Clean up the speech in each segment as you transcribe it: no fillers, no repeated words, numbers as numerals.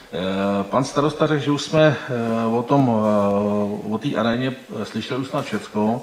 Pan starosta řekl, že už jsme o té aréně slyšeli už snad všecko.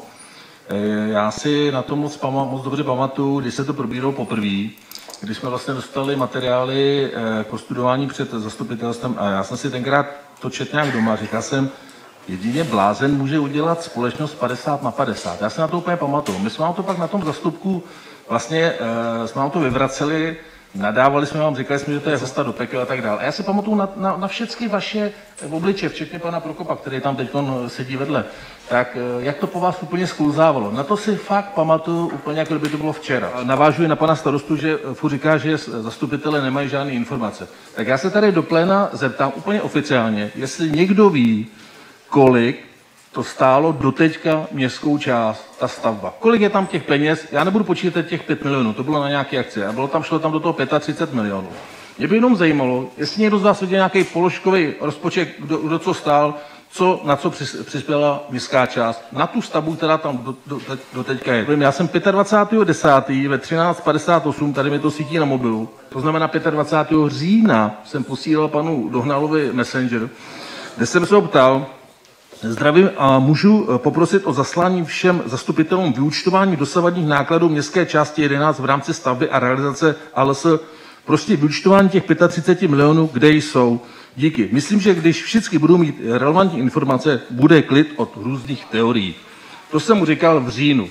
Já si na to moc dobře pamatuju, když se to probíralo poprvé, když jsme vlastně dostali materiály k studování před zastupitelstvem a já jsem si tenkrát to četl nějak doma, říkal jsem, jedině blázen může udělat společnost 50/50. Já se na to úplně pamatuju. My jsme vám to pak na tom zastupku vlastně jsme vám to vyvraceli, nadávali jsme vám, říkali jsme, že to je cesta do pekel a tak dále. A já si pamatuju na všechny vaše obliče, včetně pana Prokopa, který tam teď sedí vedle. Tak jak to po vás úplně sklouzávalo. Na to si fakt pamatuju úplně, jako kdyby to bylo včera. Navážuji na pana starostu, že furt říká, že zastupitelé nemají žádné informace. Tak já se tady do pléna zeptám úplně oficiálně, jestli někdo ví, kolik to stálo doteďka městskou část, ta stavba. Kolik je tam těch peněz? Já nebudu počítat těch 5 milionů, to bylo na nějaké akce. A šlo tam do toho 35 milionů. Mě by jenom zajímalo, jestli někdo z vás viděl nějaký položkový rozpočet, kdo co stál, na co přispěla městská část, na tu stavbu, která tam doteďka je. Já jsem 25.10. ve 13:58, tady mi to svítí na mobilu, to znamená 25. října jsem posílal panu Dohnalovi Messenger, kde jsem se ho ptal, zdravím a můžu poprosit o zaslání všem zastupitelům vyúčtování dosavadních nákladů městské části 11 v rámci stavby a realizace ALS, prostě vyúčtování těch 35 milionů, kde jsou. Díky. Myslím, že když všichni budou mít relevantní informace, bude klid od různých teorií. To jsem mu říkal v říjnu.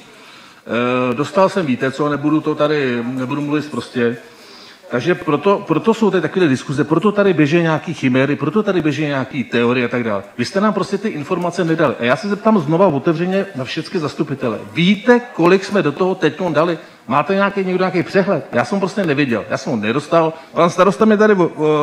Dostal jsem, víte co, nebudu mluvit prostě. Takže proto jsou tady takové diskuze, proto tady běží nějaký chiméry, proto tady běží nějaký teorie a tak dále. Vy jste nám prostě ty informace nedali. A já se zeptám znova otevřeně na všechny zastupitele. Víte, kolik jsme do toho teď dali? Máte někdo nějaký přehled? Já jsem prostě neviděl, já jsem ho nedostal. Pan starosta mě tady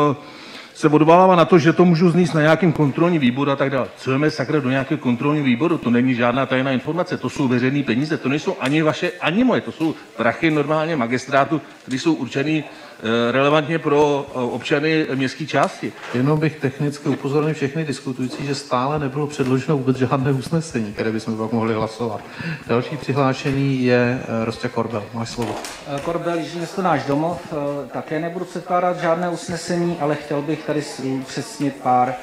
se odvolává na to, že to můžu znést na nějakém kontrolním výboru a tak dále. Co jdeme sakra do nějakého kontrolního výboru? To není žádná tajná informace, to jsou veřejné peníze, to nejsou ani vaše, ani moje, to jsou prachy normálně magistrátu, které jsou určený relevantně pro občany městské části. Jenom bych technicky upozornil všechny diskutující, že stále nebylo předloženo vůbec žádné usnesení, které bychom pak mohli hlasovat. Další přihlášený je Rostě Korbel. Máš slovo. Korbel, Jižní město náš domov. Také nebudu předkládat žádné usnesení, ale chtěl bych tady upřesnit pár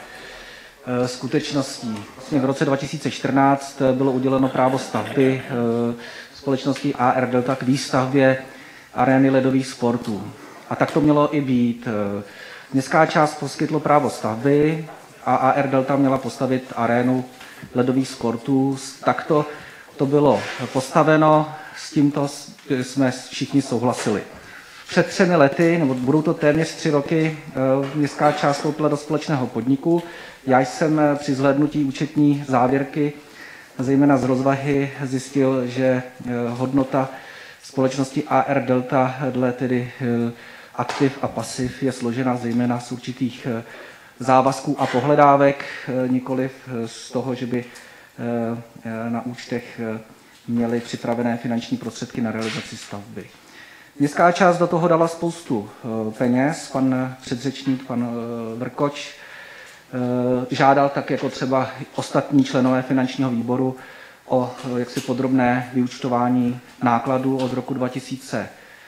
skutečností. Vlastně v roce 2014 bylo uděleno právo stavby společnosti AR Delta k výstavbě arény ledových sportů. A tak to mělo i být. Městská část poskytlo právo stavby a AR Delta měla postavit arénu ledových sportů. Takto to bylo postaveno, s tímto jsme všichni souhlasili. Před 3 lety, nebo budou to téměř 3 roky, městská část vstoupila do společného podniku. Já jsem při zhlédnutí účetní závěrky, zejména z rozvahy, zjistil, že hodnota společnosti AR Delta dle tedy aktiv a pasiv je složena zejména z určitých závazků a pohledávek, nikoliv z toho, že by na účtech měli připravené finanční prostředky na realizaci stavby. Městská část do toho dala spoustu peněz, pan předřečník, pan Vrkoč, žádal tak jako třeba ostatní členové finančního výboru o jaksi podrobné vyúčtování nákladů od roku 2000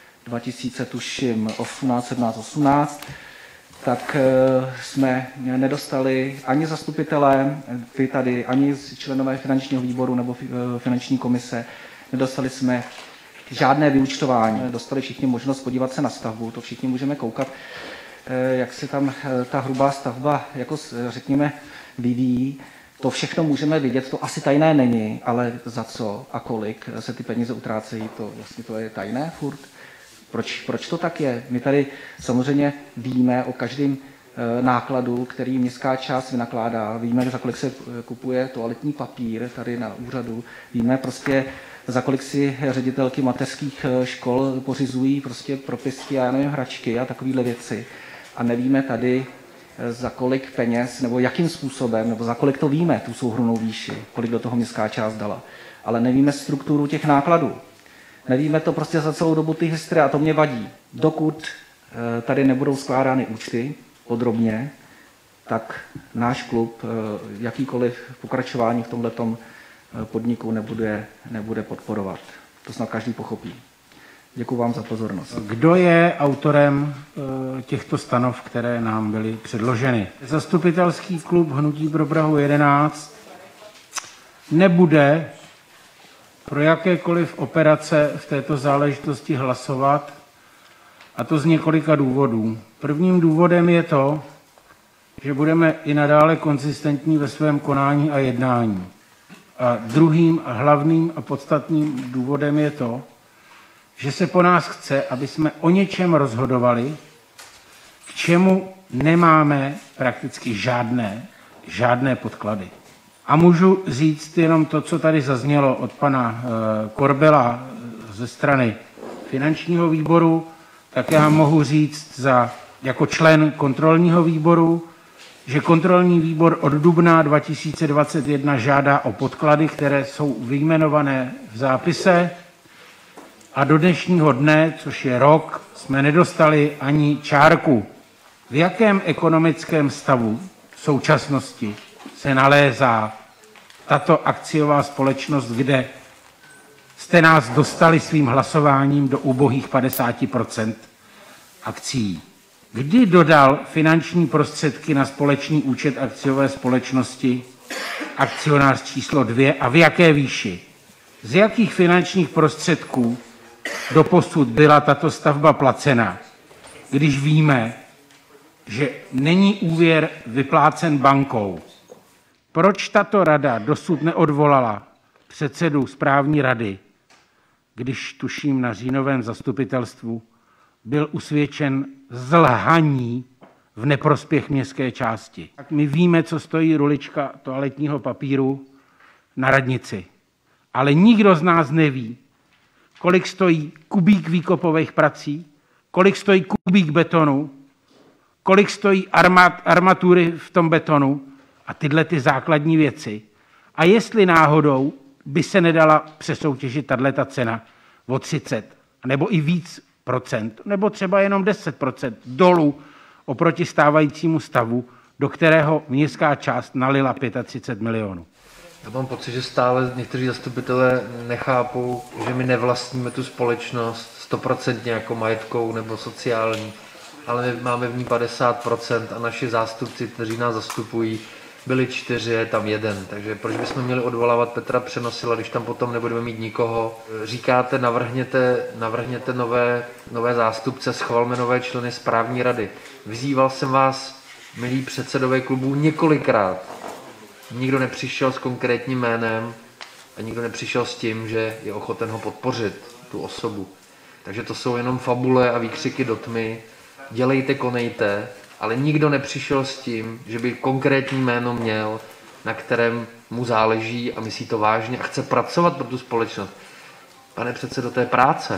tuším 18, tak jsme nedostali ani zastupitelé, vy tady, ani členové finančního výboru nebo finanční komise, nedostali jsme žádné vyúčtování. Dostali všichni možnost podívat se na stavbu, to všichni můžeme koukat, jak se tam ta hrubá stavba, jako řekněme, vyvíjí. To všechno můžeme vidět, to asi tajné není, ale za co a kolik se ty peníze utrácejí, to je tajné furt. Proč to tak je? My tady samozřejmě víme o každém nákladu, který městská část vynakládá. Víme, za kolik se kupuje toaletní papír tady na úřadu. Víme prostě, za kolik si ředitelky mateřských škol pořizují prostě propisky a já nevím, hračky a takovéhle věci. A nevíme tady, za kolik peněz, nebo jakým způsobem, nebo za kolik to víme, tu souhrnnou výši, kolik do toho městská část dala. Ale nevíme strukturu těch nákladů. Nevíme to prostě za celou dobu té historie a to mě vadí. Dokud tady nebudou skládány účty podrobně, tak náš klub jakýkoliv pokračování v tomhletom podniku nebude podporovat. To snad každý pochopí. Děkuji vám za pozornost. Kdo je autorem těchto stanov, které nám byly předloženy? Zastupitelský klub Hnutí pro Prahu 11 nebude pro jakékoliv operace v této záležitosti hlasovat, a to z několika důvodů. Prvním důvodem je to, že budeme i nadále konzistentní ve svém konání a jednání. A druhým a hlavním a podstatným důvodem je to, že se po nás chce, aby jsme o něčem rozhodovali, k čemu nemáme prakticky žádné podklady. A můžu říct jenom to, co tady zaznělo od pana Korbela ze strany finančního výboru, tak já mohu říct jako člen kontrolního výboru, že kontrolní výbor od dubna 2021 žádá o podklady, které jsou vyjmenované v zápise, a do dnešního dne, což je rok, jsme nedostali ani čárku. V jakém ekonomickém stavu v současnosti se nalézá tato akciová společnost, kde jste nás dostali svým hlasováním do ubohých 50% akcií? Kdy dodal finanční prostředky na společný účet akciové společnosti akcionář číslo 2 a v jaké výši? Z jakých finančních prostředků doposud byla tato stavba placena, když víme, že není úvěr vyplácen bankou? Proč tato rada dosud neodvolala předsedu správní rady, když tuším na říjnovém zastupitelstvu byl usvědčen z lhaní v neprospěch městské části? Tak my víme, co stojí rulička toaletního papíru na radnici, ale nikdo z nás neví, kolik stojí kubík výkopových prací, kolik stojí kubík betonu, kolik stojí armatury v tom betonu a tyhle ty základní věci. A jestli náhodou by se nedala přesoutěžit tato cena o 30 nebo i víc procent, nebo třeba jenom 10% dolů oproti stávajícímu stavu, do kterého městská část nalila 35 milionů. Já mám pocit, že stále někteří zastupitelé nechápou, že my nevlastníme tu společnost 100% jako majetkovou nebo sociální, ale my máme v ní 50% a naši zástupci, kteří nás zastupují, byli 4, je tam 1. Takže proč bychom měli odvolávat Petra Přenosila, když tam potom nebudeme mít nikoho? Říkáte, navrhněte nové zástupce, schvalme nové členy správní rady. Vyzýval jsem vás, milí předsedové klubů, několikrát. Nikdo nepřišel s konkrétním jménem a nikdo nepřišel s tím, že je ochoten ho podpořit, tu osobu. Takže to jsou jenom fabule a výkřiky do tmy. Dělejte, konejte, ale nikdo nepřišel s tím, že by konkrétní jméno měl, na kterém mu záleží a myslí to vážně a chce pracovat pro tu společnost. Pane předsedo, to je práce.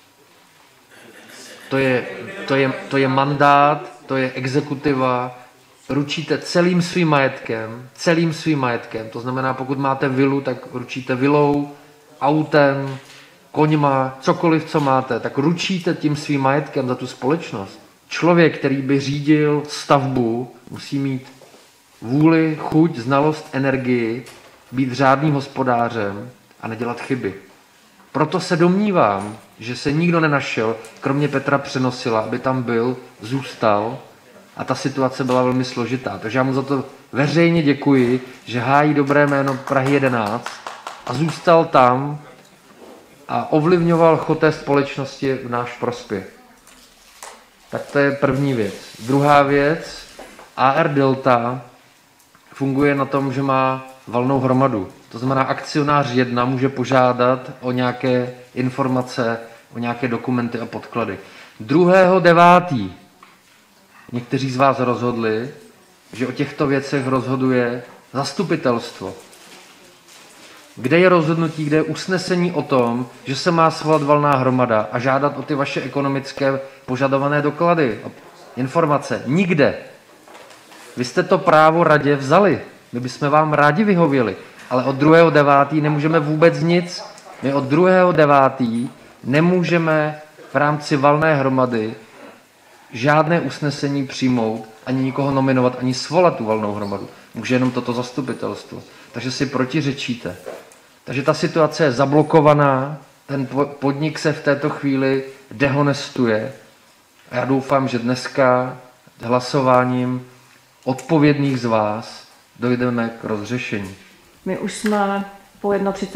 To je mandát, to je exekutiva. Ručíte celým svým majetkem, to znamená, pokud máte vilu, tak ručíte vilou, autem, koňma, cokoliv, co máte, tak ručíte tím svým majetkem za tu společnost. Člověk, který by řídil stavbu, musí mít vůli, chuť, znalost, energii, být řádným hospodářem a nedělat chyby. Proto se domnívám, že se nikdo nenašel, kromě Petra Přenosila, aby tam byl, zůstal, a ta situace byla velmi složitá. Takže já mu za to veřejně děkuji, že hájí dobré jméno Prahy 11 a zůstal tam a ovlivňoval chod té společnosti v náš prospěch. Tak to je první věc. Druhá věc, AR Delta funguje na tom, že má valnou hromadu. To znamená, akcionář 1 může požádat o nějaké informace, o nějaké dokumenty a podklady. 2.9. někteří z vás rozhodli, že o těchto věcech rozhoduje zastupitelstvo. Kde je rozhodnutí, kde je usnesení o tom, že se má svolat valná hromada a žádat o ty vaše ekonomické požadované doklady, informace? Nikde. Vy jste to právo radě vzali. My bychom vám rádi vyhověli, ale od 2.9. nemůžeme vůbec nic. My od 2.9. nemůžeme v rámci valné hromady žádné usnesení přijmout, ani nikoho nominovat, ani svolat tu valnou hromadu. Může jenom toto zastupitelstvo. Takže si protiřečíte. Takže ta situace je zablokovaná ten podnik se v této chvíli dehonestuje. A já doufám, že dneska hlasováním odpovědných z vás dojdeme k rozřešení. My už jsme po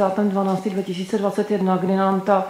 31.12.2021, kdy nám ta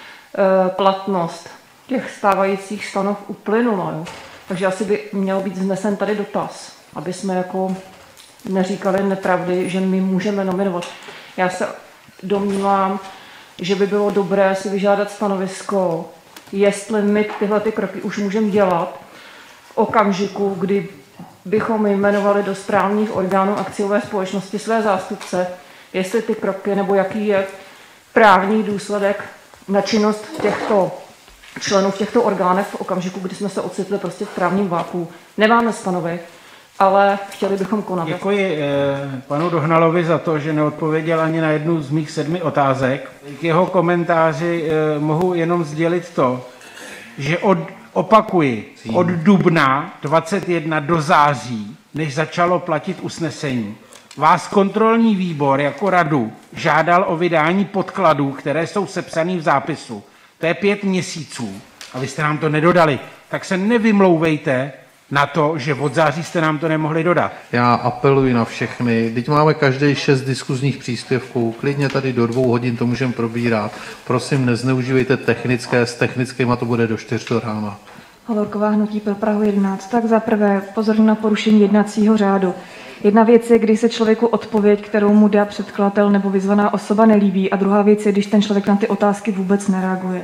platnost těch stávajících stanov uplynula. Jo? Takže asi by měl být vznesen tady dotaz, aby jsme jako neříkali nepravdy, že my můžeme nominovat. Já se domnívám, že by bylo dobré si vyžádat stanovisko, jestli my tyhle ty kroky už můžeme dělat v okamžiku, kdy bychom jmenovali do správních orgánů akciové společnosti své zástupce, jestli ty kroky nebo jaký je právní důsledek na činnost těchto členů v těchto orgánech v okamžiku, kdy jsme se ocitli prostě v právním váku. Nemáme stanovit, ale chtěli bychom konat. Děkuji panu Dohnalovi za to, že neodpověděl ani na jednu z mých 7 otázek. K jeho komentáři mohu jenom sdělit to, že opakuji, od dubna 21 do září, než začalo platit usnesení, vás kontrolní výbor jako radu žádal o vydání podkladů, které jsou sepsané v zápisu. To je 5 měsíců a vy jste nám to nedodali. Tak se nevymlouvejte na to, že od září jste nám to nemohli dodat. Já apeluji na všechny. Teď máme každý 6 diskuzních příspěvků. Klidně tady do 2 hodin to můžeme probírat. Prosím, nezneužívejte technické. S technickými to bude do 4 rána. Hovorková, Hnutí pro Prahu 11. Tak za prvé pozorně na porušení jednacího řádu. Jedna věc je, když se člověku odpověď, kterou mu dá předkladatel nebo vyzvaná osoba, nelíbí, a druhá věc je, když ten člověk na ty otázky vůbec nereaguje.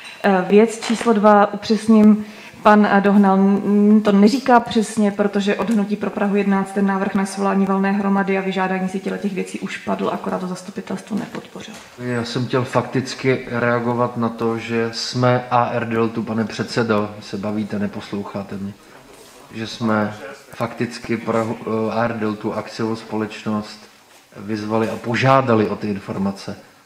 Věc číslo 2, upřesním, pan Dohnal to neříká přesně, protože od Hnutí pro Prahu 11 ten návrh na svolání valné hromady a vyžádání si těch věcí už padl, akorát to zastupitelstvo nepodpořil. Já jsem chtěl fakticky reagovat na to, že jsme AR Deltu, pane předsedo, se bavíte, neposloucháte mě, že jsme fakticky pro AR Deltu akciovou společnost vyzvali a požádali o ty informace.